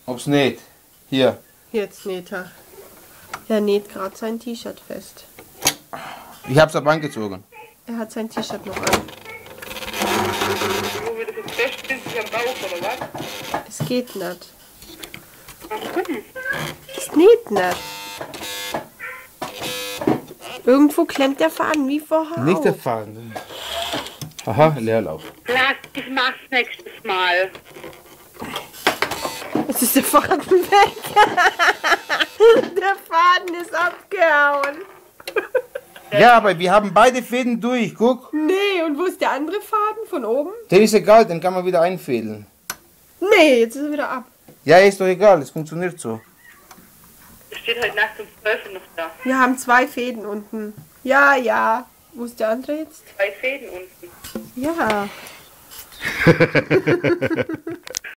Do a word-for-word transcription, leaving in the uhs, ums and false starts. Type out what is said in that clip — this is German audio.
Ob's näht. Hier. Jetzt näht er. Er näht gerade sein T-Shirt fest. Ich hab's aber angezogen. Er hat sein T-Shirt noch an. Wo wir das jetzt festbinden am Bauch, oder was? Es geht nicht. Warum? Es näht nicht. Irgendwo klemmt der Faden wie vorher. Nicht der auf. Faden. Aha, Leerlauf. Lass, ich mach's nächstes Mal. Jetzt ist der Faden weg. Der Faden ist abgehauen. Ja, aber wir haben beide Fäden durch, guck. Nee, und wo ist der andere Faden von oben? Der ist egal, den kann man wieder einfädeln. Nee, jetzt ist er wieder ab. Ja, ist doch egal, es funktioniert so. Es steht heute Nacht um zwölf Uhr noch da. Wir haben zwei Fäden unten. Ja, ja. Wo ist der andere jetzt? Zwei Fäden unten. Ja.